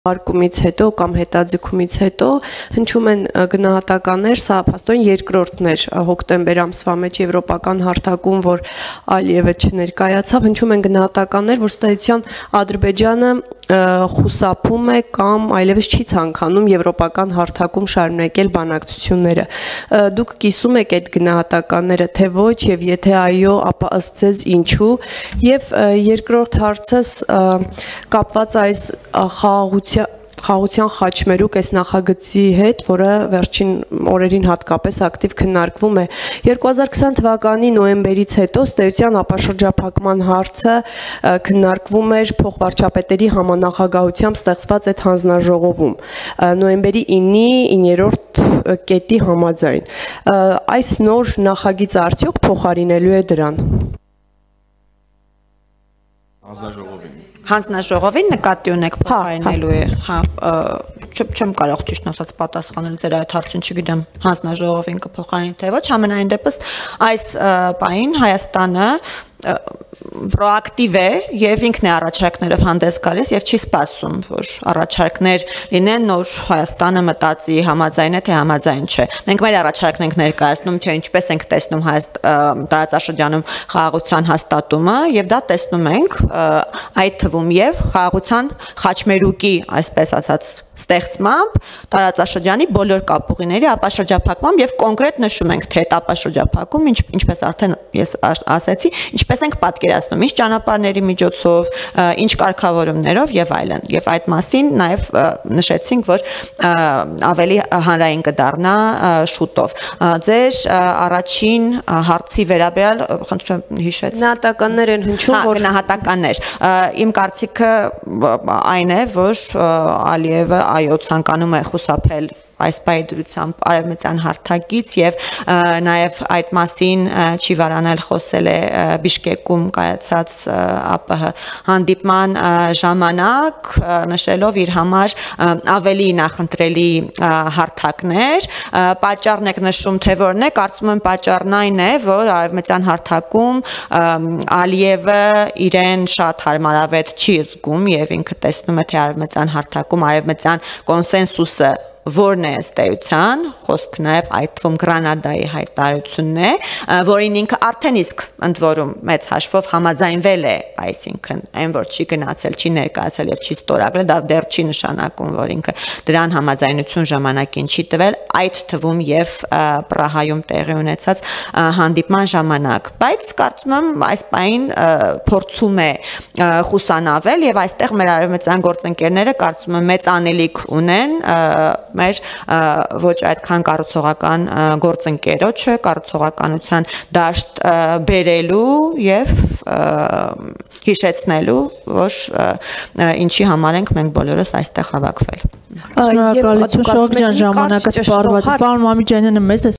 Արկումից հետո կամ հետաձգումից հետո հնչում են գնահատականներ, սա փաստորեն երկրորդն էր հոկտեմբեր ամսվա մեջ եվրոպական հարթակում, որ Ալիևը չներկայացավ, հնչում են գնահատականներ, որ ըստ էության Ադրբեջանը խուսափում է կամ այլևս չի ցանկանում եվրոպական հարթակում շարունակել բանակցությունները։ Դուք կիսում եք այդ գնահատականները, թե ոչ, եւ եթե այո, ապա ըստ ձեզ ինչու։ Եվ երկրորդ հարցս կապված այս խաղաղության խաչմերուկ այս նախագծի հետ, որը վերջին օրերին հատկապես ակտիվ քննարկվում է։ 2020 թվականի նոյեմբերից հետո ըստ էության ապաշրջափակման հարցը քննարկվում էր փոխվարչապետերի համանախագահությամբ ստեղծված այդ հանձնաժողովում։ Նոյեմբերի 9-ի 9-րդ կետի համաձայն։ Այս նոր նախագիծը արդյոք փոխարինելու է դրան։ Հանձնաժողովին նկատի ունեք փոխարինելու է, չեմ կարող ճիշտ ասած պատասխանել ձեր այդ հարցին, չգիտեմ հանձնաժողովին կփոխարինի թե ոչ, համենայն դեպս այս պահին Հայաստանը պրոակտիվ է եւ ինքն է առաջարկներով հանդես գալիս եւ չի սպասում, որ առաջարկներ լինեն, նոր Հայաստանը մտածի համաձայն է թե համաձայն չէ։ Մենք մեր առաջարկն ենք ներկայացնում, թե ինչպես ենք տեսնում տարածաշրջանում խաղաղության հաստատումը եւ դա տեսնում ենք այդ թվում եւ խաղաղության խաչմերուկի, այսպես ասած, ստեղծմամբ տարածաշրջանի բոլոր կապուղիների ապաշրջափակմամբ եւ կոնկրետ նշում ենք թե այդ ապաշրջափակում ինչպես արդեն ես ասացի, ինչպես ենք պատկերացնում, ինչ ճանապարհների միջոցով, ինչ կարգավորումներով եւ այլն։ Եվ այդ մասին նաեւ նշեցինք, որ ավելի հանրային կդառնա շուտով։ Ձեր առաջին հարցի վերաբերյալ, խնդրում եմ հիշեցեք։ Գնահատականներ են հնչում, որ գնահատականներ։ Իմ կարծիքը այն է, որ Ալիևը այո ցանկանում է խուսափել այս պայդրությամբ արևմտյան հարթակից եւ նաեւ այդ մասին չի վարանել խոսել է Բիշկեկում կայացած ԱՊՀ հանդիպման ժամանակ նշելով իր համար ավելի նախընտրելի հարթակներ պատճառն եք նշում թե որն է կարծում եմ պատճառն այն է որ արևմտյան հարթակում Ալիևը իրեն շատ հարմարավետ չի զգում եւ ինքը տեսնում է թե արևմտյան հարթակում արևմտյան կոնսենսուսը որն է ըստ էության, խոսք նաև այդ թվում Գրանադայի հայտարարությունն է, որին ինքը արդեն իսկ ընդ որում մեծ հաշվով համաձայնվել է, այսինքն այն որ չի գնացել, չի ներկայացել եւ չի ստորագրել, դա դեռ չի նշանակում, որ ինքը դրան համաձայնություն ժամանակին չի տվել, այդ թվում եւ Պրահայում տեղի ունեցած հանդիպման ժամանակ, բայց կարծում եմ այս պահին փորձում է խուսանավել եւ այստեղ մեր արևմտյան գործընկերները կարծում եմ մեծ անելիք ունեն մեր ոչ այդքան կառուցողական գործընկերոջը կառուցողականության դաշտ բերելու եւ հիշեցնելու, որ ինչի համար ենք մենք բոլորս այստեղ հավաքվել։ Շնորհակալություն Շողոք ջան, ժամանակը սպառված է։ Պարոն Մամիկյանյանը մեզ